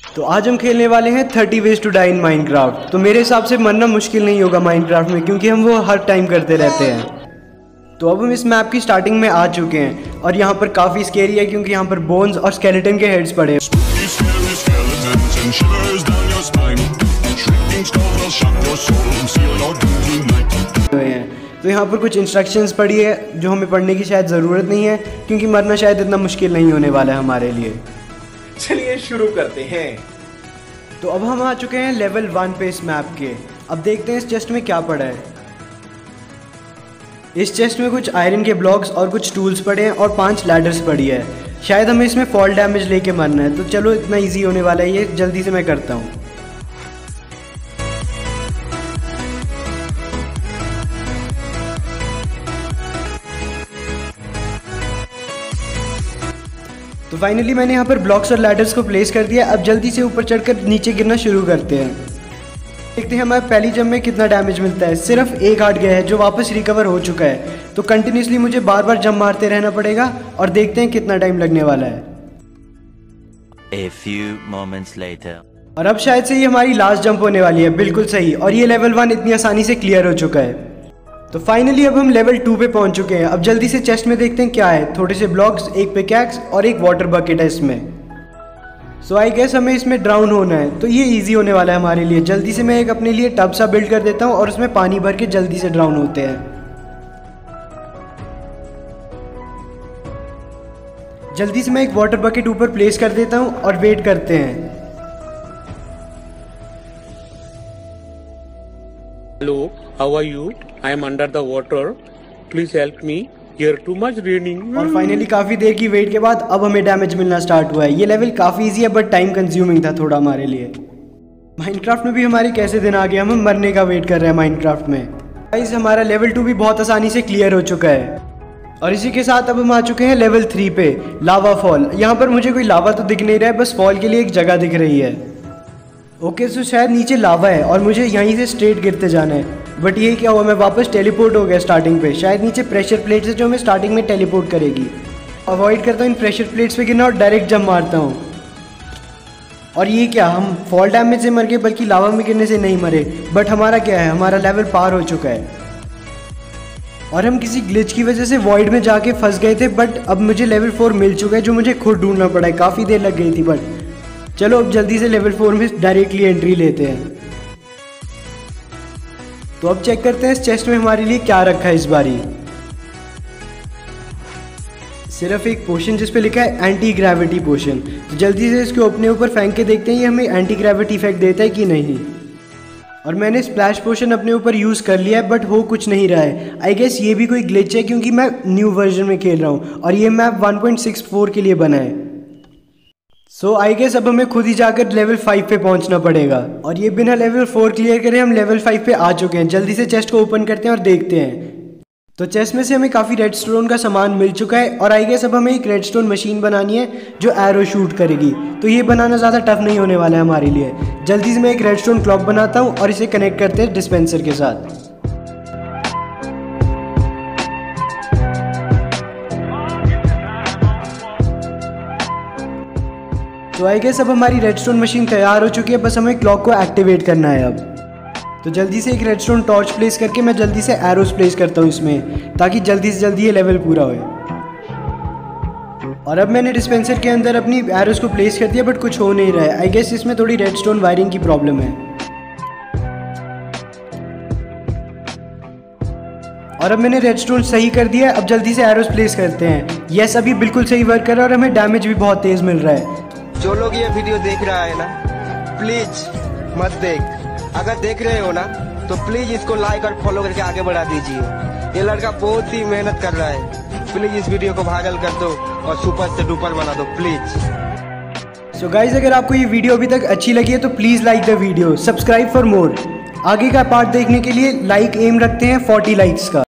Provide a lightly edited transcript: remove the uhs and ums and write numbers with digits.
तो आज हम खेलने वाले हैं 30 ways to die in Minecraft. तो मेरे हिसाब से मरना मुश्किल नहीं होगा माइनक्राफ्ट में, क्योंकि हम वो हर टाइम करते रहते हैं। तो अब हम इस मैप की स्टार्टिंग में आ चुके हैं और यहाँ पर काफ़ी स्केरी है, क्योंकि यहाँ पर बोन्स और स्केलेटन के हेड्स पड़े हैं। तो यहाँ पर कुछ इंस्ट्रक्शंस पड़ी है जो हमें पढ़ने की शायद ज़रूरत नहीं है, क्योंकि मरना शायद इतना मुश्किल नहीं होने वाला है हमारे लिए। चलिए शुरू करते हैं। तो अब हम आ चुके हैं लेवल 1 पे इस मैप के। अब देखते हैं इस चेस्ट में क्या पड़ा है। इस चेस्ट में कुछ आयरन के ब्लॉक्स और कुछ टूल्स पड़े हैं और 5 लैडर्स पड़ी है। शायद हमें इसमें फॉल डैमेज लेके मरना है। तो चलो, इतना इजी होने वाला है ये, जल्दी से मैं करता हूँ। तो फाइनली मैंने यहाँ पर ब्लॉक्स और लैडर्स को प्लेस कर दिया। अब जल्दी से ऊपर चढ़कर नीचे गिरना शुरू करते हैं। देखते हैं हमारे पहली जंप में कितना डैमेज मिलता है। सिर्फ एक हार्ट गया है जो वापस रिकवर हो चुका है। तो कंटिन्यूसली मुझे बार बार जंप मारते रहना पड़ेगा और देखते हैं कितना टाइम लगने वाला है। A few moments later. और अब शायद से ये हमारी लास्ट जंप होने वाली है। बिल्कुल सही। और ये लेवल 1 इतनी आसानी से क्लियर हो चुका है। तो फाइनली अब हम लेवल 2 पे पहुंच चुके हैं। अब जल्दी से चेस्ट में देखते हैं क्या है। थोड़े से ब्लॉक्स, एक पिकैक्स और एक वाटर बकेट है इसमें। सो आई गेस हमें इसमें ड्राउन होना है। तो ये इजी होने वाला है हमारे लिए। जल्दी से मैं एक अपने लिए टब सा बिल्ड कर देता हूँ और उसमें पानी भर के जल्दी से ड्राउन होते हैं। जल्दी से मैं एक वाटर बकेट ऊपर प्लेस कर देता हूँ और वेट करते हैं। Hello, how are you? I am under the water. Please help me. Here too much raining. और फाइनली काफ़ी देर की वेट के बाद अब हमें डैमेज मिलना स्टार्ट हुआ है। ये लेवल काफ़ी इजी है बट टाइम कंज्यूमिंग था थोड़ा हमारे लिए। माइनक्राफ्ट में भी हमारे कैसे दिन आ गए, हम मरने का वेट कर रहे हैं माइनक्राफ्ट में। गाइस हमारा लेवल 2 भी बहुत आसानी से क्लियर हो चुका है। और इसी के साथ अब हम आ चुके हैं लेवल 3 पे, लावा फॉल। यहाँ पर मुझे कोई लावा तो दिख नहीं रहा है, बस फॉल के लिए एक जगह दिख रही है। ओके सो शायद नीचे लावा है और मुझे यहीं से स्ट्रेट गिरते जाना है। बट ये क्या हुआ, मैं वापस टेलीपोर्ट हो गया स्टार्टिंग पे। शायद नीचे प्रेशर प्लेट्स है जो हमें स्टार्टिंग में टेलीपोर्ट करेगी। अवॉइड करता हूँ इन प्रेशर प्लेट्स पे गिरना और डायरेक्ट जंप मारता हूँ। और ये क्या, हम फॉल डैमेज से मर गए, बल्कि लावा में गिरने से नहीं मरे। बट हमारा क्या है, हमारा लेवल पार हो चुका है और हम किसी ग्लिच की वजह से वॉइड में जाके फंस गए थे। बट अब मुझे लेवल 4 मिल चुका है जो मुझे खुद ढूंढना पड़ा है। काफ़ी देर लग गई थी, बट चलो अब जल्दी से लेवल 4 में डायरेक्टली एंट्री लेते हैं। तो अब चेक करते हैं इस चेस्ट में हमारे लिए क्या रखा है इस बारी। सिर्फ एक पोशन जिस पे लिखा है एंटी ग्रेविटी पोशन। तो जल्दी से इसको अपने ऊपर फेंक के देखते हैं ये हमें एंटी ग्रेविटी इफेक्ट देता है कि नहीं। और मैंने स्प्लैश पोशन अपने ऊपर यूज़ कर लिया है बट हो कुछ नहीं रहा है। आई गेस ये भी कोई ग्लिच है, क्योंकि मैं न्यू वर्जन में खेल रहा हूँ और ये मैप 1.64 के लिए बना है। सो आई गेस अब हमें खुद ही जाकर लेवल 5 पे पहुंचना पड़ेगा। और ये बिना लेवल 4 क्लियर करे हम लेवल 5 पे आ चुके हैं। जल्दी से चेस्ट को ओपन करते हैं और देखते हैं। तो चेस्ट में से हमें काफ़ी रेडस्टोन का सामान मिल चुका है। और आई गेस अब हमें एक रेडस्टोन मशीन बनानी है जो एरो शूट करेगी। तो ये बनाना ज़्यादा टफ नहीं होने वाला है हमारे लिए। जल्दी से मैं एक रेडस्टोन क्लॉक बनाता हूँ और इसे कनेक्ट करते हैं डिस्पेंसर के साथ। तो आई गेस अब हमारी रेडस्टोन मशीन तैयार हो चुकी है, बस हमें क्लॉक को एक्टिवेट करना है अब। तो जल्दी से एक रेडस्टोन टॉर्च प्लेस करके मैं जल्दी से एरोस प्लेस करता हूँ इसमें, ताकि जल्दी से जल्दी ये लेवल पूरा हो। और अब मैंने डिस्पेंसर के अंदर अपनी एरोस को प्लेस कर दिया बट कुछ हो नहीं रहा है। आई गेस इसमें थोड़ी रेडस्टोन वायरिंग की प्रॉब्लम है। और अब मैंने रेडस्टोन सही कर दिया। अब जल्दी से एरोस प्लेस करते हैं। यस, अभी बिल्कुल सही वर्क कर रहा है और हमें डैमेज भी बहुत तेज़ मिल रहा है। जो लोग ये वीडियो देख रहा है ना, प्लीज मत देख। अगर देख रहे हो ना तो प्लीज इसको लाइक और फॉलो करके आगे बढ़ा दीजिए। ये लड़का बहुत ही मेहनत कर रहा है। प्लीज इस वीडियो को वायरल कर दो और सुपर से डुपर बना दो प्लीज। सो गाइज, अगर आपको ये वीडियो अभी तक अच्छी लगी है तो please like the video, subscribe for more. आगे का पार्ट देखने के लिए लाइक एम रखते हैं 40 लाइक्स का।